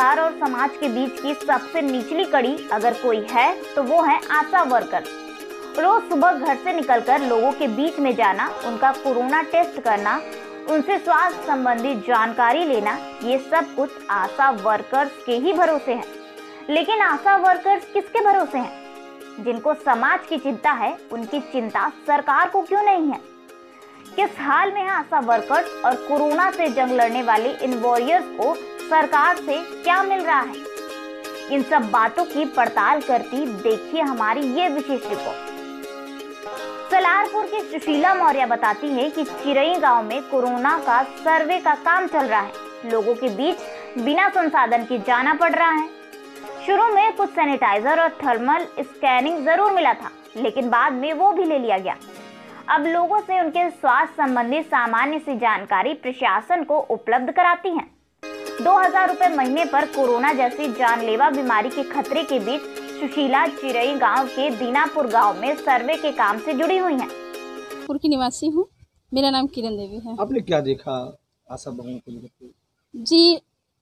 सरकार और समाज के बीच की सबसे निचली कड़ी अगर कोई है तो वो है आशा वर्कर। रोज सुबह घर से निकलकर लोगों के बीच में जाना, उनका कोरोना टेस्ट करना, उनसे स्वास्थ्य संबंधी जानकारी लेना, ये सब कुछ आशा वर्कर्स के ही भरोसे है। लेकिन आशा वर्कर्स किसके भरोसे हैं? जिनको समाज की चिंता है, उनकी चिंता सरकार को क्यों नहीं है? किस हाल में है आशा वर्कर्स और कोरोना से जंग लड़ने वाले इन वॉरियर्स को सरकार से क्या मिल रहा है? इन सब बातों की पड़ताल करती देखिए हमारी ये विशेष रिपोर्ट। सलारपुर की सुशीला मौर्य बताती है कि चिरई गांव में कोरोना का सर्वे का काम चल रहा है। लोगों के बीच बिना संसाधन के जाना पड़ रहा है। शुरू में कुछ सैनिटाइजर और थर्मल स्कैनिंग जरूर मिला था, लेकिन बाद में वो भी ले लिया गया। अब लोगों से उनके स्वास्थ्य संबंधी सामान्य सी जानकारी प्रशासन को उपलब्ध कराती है। 2000 रुपए महीने पर कोरोना जैसी जानलेवा बीमारी के खतरे के बीच सुशीला चिरई गांव के दीनापुर गांव में सर्वे के काम से जुड़ी हुई हैं। पुर की निवासी हूँ, मेरा नाम किरण देवी है। आपने क्या देखा आशा बहुओं को लेकर? जी,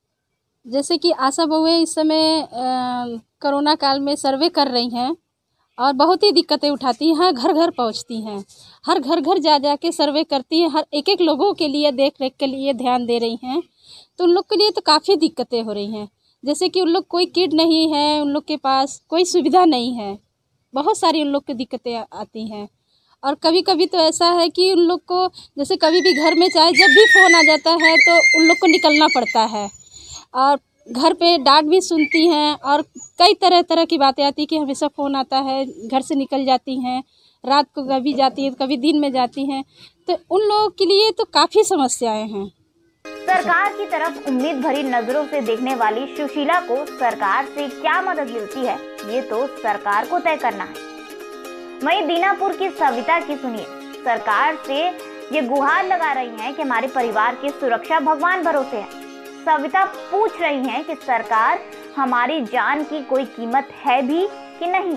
जैसे कि आशा बहुएं इस समय कोरोना काल में सर्वे कर रही हैं और बहुत ही दिक्कतें उठाती हैं। घर घर पहुंचती हैं, हर घर घर जा जा के सर्वे करती हैं, हर एक एक लोगों के लिए देख रेख के लिए ध्यान दे रही हैं। तो उन लोग के लिए तो काफ़ी दिक्कतें हो रही हैं। जैसे कि उन लोग कोई किट नहीं है, उन लोग के पास कोई सुविधा नहीं है, बहुत सारी उन लोग की दिक्कतें आती हैं। और कभी कभी तो ऐसा है कि उन लोग को जैसे कभी भी घर में चाहे जब भी फ़ोन आ जाता है तो उन लोग को निकलना पड़ता है और घर पे डांट भी सुनती हैं और कई तरह तरह की बातें आती कि हमेशा फ़ोन आता है, घर से निकल जाती हैं, रात को कभी जाती हैं, कभी दिन में जाती हैं। तो उन लोगों के लिए तो काफ़ी समस्याएं हैं। सरकार की तरफ उम्मीद भरी नजरों से देखने वाली सुशीला को सरकार से क्या मदद मिलती है, ये तो सरकार को तय करना है। वहीं दीनापुर की सविता की सुनिए, सरकार से ये गुहार लगा रही हैं कि हमारे परिवार की सुरक्षा भगवान भरोसे है। सविता पूछ रही हैं कि सरकार हमारी जान की कोई कीमत है भी कि नहीं।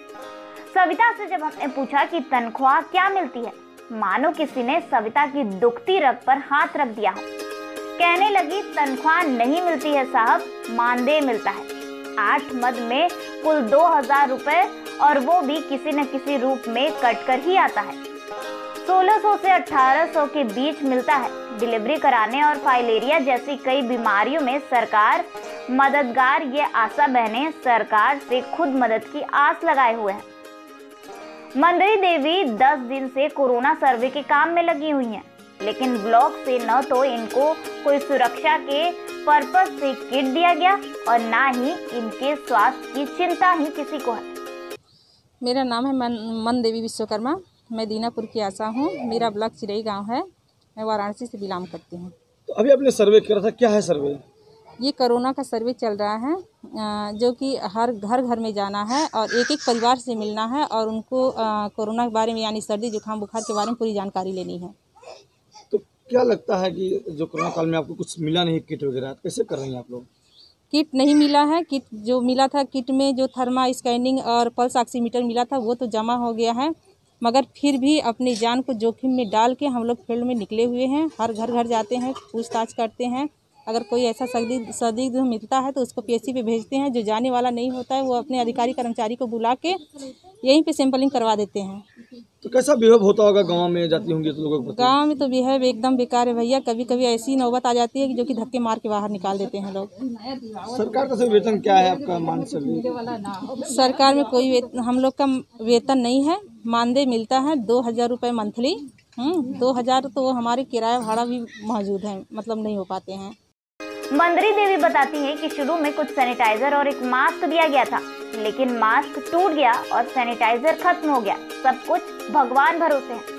सविता से जब हमने पूछा कि तनख्वाह क्या मिलती है, मानो किसी ने सविता की दुखती रग पर हाथ रख दिया हो। कहने लगी, तनख्वाह नहीं मिलती है साहब, मानदेय मिलता है। 8 मद में कुल 2000 रुपए और वो भी किसी न किसी रूप में कट कर ही आता है। 1600 से 1800 के बीच मिलता है। डिलीवरी कराने और फाइलेरिया जैसी कई बीमारियों में सरकार मददगार, ये आशा बहनें सरकार से खुद मदद की आस लगाए हुए हैं। मंदरी देवी 10 दिन से कोरोना सर्वे के काम में लगी हुई हैं, लेकिन ब्लॉक से न तो इनको कोई सुरक्षा के पर्पस से किट दिया गया और ना ही इनके स्वास्थ्य की चिंता ही किसी को है। मेरा नाम है मन देवी विश्वकर्मा, मैं दीनापुर की आशा हूँ। मेरा ब्लॉक चिरई गांव है, मैं वाराणसी से बिलोंग करती हूँ। तो अभी आपने सर्वे किया था, क्या है सर्वे? ये कोरोना का सर्वे चल रहा है, जो कि हर घर घर में जाना है और एक एक परिवार से मिलना है और उनको कोरोना के बारे में यानी सर्दी जुकाम बुखार के बारे में पूरी जानकारी लेनी है। तो क्या लगता है कि जो कोरोना काल में आपको कुछ मिला नहीं, किट वगैरह, कैसे कर रही हैं आप लोग? किट नहीं मिला है। किट जो मिला था, किट में जो थर्मा स्कैनिंग और पल्स ऑक्सीमीटर मिला था वो तो जमा हो गया है, मगर फिर भी अपनी जान को जोखिम में डाल के हम लोग फील्ड में निकले हुए हैं। हर घर घर जाते हैं, पूछताछ करते हैं। अगर कोई ऐसा संदिग्ध मिलता है तो उसको पीएचसी पे भेजते हैं। जो जाने वाला नहीं होता है वो अपने अधिकारी कर्मचारी को बुला के यहीं पे सैंपलिंग करवा देते हैं। तो कैसा बिहेव होता होगा गांव में जाती होंगी तो लोगों को? गांव में तो बिहेव एकदम बेकार है भैया। कभी कभी ऐसी नौबत आ जाती है कि जो कि धक्के मार के बाहर निकाल देते हैं लोग। सरकार का वेतन क्या है आपका? मान सरकार में कोई हम लोग का वेतन नहीं है, मानदेय मिलता है 2000 रुपये मंथली। 2000 तो हमारे किराया भाड़ा भी मौजूद है, मतलब नहीं हो पाते हैं। मंदरी देवी बताती हैं कि शुरू में कुछ सैनिटाइजर और एक मास्क दिया गया था, लेकिन मास्क टूट गया और सैनिटाइजर खत्म हो गया। सब कुछ भगवान भरोसे है।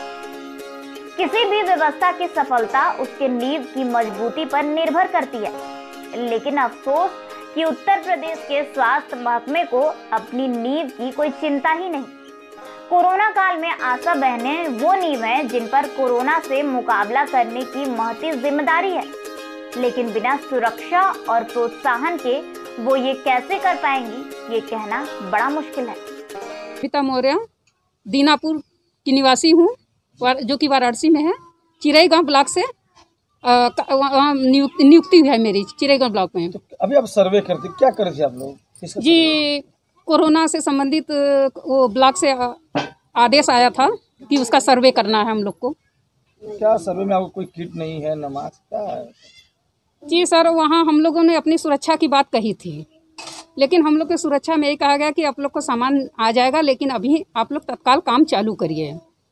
किसी भी व्यवस्था की सफलता उसके नींव की मजबूती पर निर्भर करती है, लेकिन अफसोस कि उत्तर प्रदेश के स्वास्थ्य महकमे को अपनी नींव की कोई चिंता ही नहीं। कोरोना काल में आशा बहनें वो नींव हैं जिन पर कोरोना से मुकाबला करने की महती जिम्मेदारी है, लेकिन बिना सुरक्षा और प्रोत्साहन के वो ये कैसे कर पाएंगी, ये कहना बड़ा मुश्किल है। सविता मौर्य दीनापुर की निवासी हूँ, जो कि वाराणसी में है, चिरई गांव ब्लॉक से। वहाँ नियुक्ति है मेरी चिड़ैगढ़ ब्लॉक में। तो अभी आप सर्वे करते क्या करे थे आप लोग? किसका जी, कोरोना से संबंधित वो ब्लॉक से आदेश आया था कि उसका सर्वे करना है हम लोग को। क्या सर्वे में आपको कोई किट नहीं है, न मास्क, क्या है? जी सर, वहाँ हम लोगों ने अपनी सुरक्षा की बात कही थी, लेकिन हम लोग की सुरक्षा में यही कहा गया कि आप लोग को सामान आ जाएगा, लेकिन अभी आप लोग तत्काल काम चालू करिए।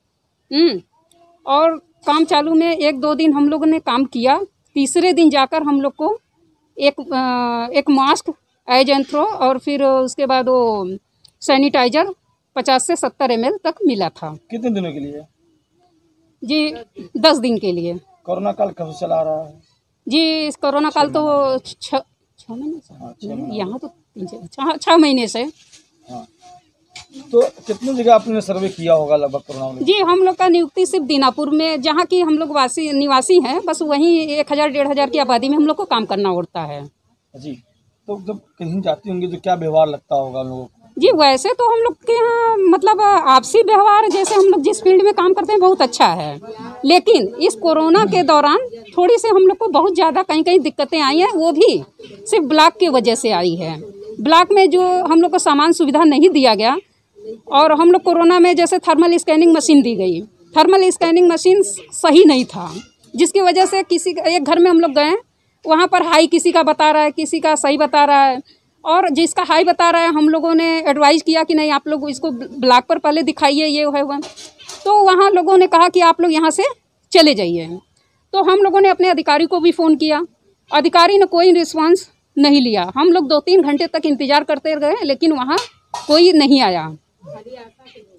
और काम चालू में 1-2 दिन हम लोगों ने काम किया। तीसरे दिन जाकर हम लोग को एक मास्क एज एंड थ्रो और फिर उसके बाद वो सैनिटाइजर 50 से 70 ml तक मिला था। कितने दिनों के लिए? जी 10 दिन के लिए। कोरोना काल कब से चला रहा है? जी कोरोना काल तो 6 महीने से, यहाँ तो 6 महीने से। हाँ, तो कितनी जगह आपने सर्वे किया होगा लगभग कोरोना में? जी हम लोग का नियुक्ति सिर्फ दीनापुर में, जहाँ की हम लोग निवासी हैं, बस वहीं 1000-1500 की आबादी में हम लोग को काम करना होता है। जी, तो जब कहीं जाती होंगी तो क्या व्यवहार लगता होगा लोगों को? जी वैसे तो हम लोग के यहाँ मतलब आपसी व्यवहार, जैसे हम लोग जिस फील्ड में काम करते हैं बहुत अच्छा है, लेकिन इस कोरोना के दौरान थोड़ी से हम लोग को बहुत ज़्यादा कहीं दिक्कतें आई हैं, वो भी सिर्फ ब्लॉक की वजह से आई है। ब्लॉक में जो हम लोग को सामान सुविधा नहीं दिया गया, और हम लोग कोरोना में जैसे थर्मल स्कैनिंग मशीन दी गई, थर्मल स्कैनिंग मशीन सही नहीं था, जिसकी वजह से एक घर में हम लोग गए, वहाँ पर हाई किसी का बता रहा है, किसी का सही बता रहा है, और जिसका हाई बता रहा है हम लोगों ने एडवाइस किया कि नहीं आप लोग इसको ब्लॉक पर पहले दिखाइए, ये है वह। तो वहाँ लोगों ने कहा कि आप लोग यहाँ से चले जाइए। तो हम लोगों ने अपने अधिकारी को भी फ़ोन किया, अधिकारी ने कोई रिस्पांस नहीं लिया। हम लोग 2-3 घंटे तक इंतज़ार करते रहे, लेकिन वहाँ कोई नहीं आया।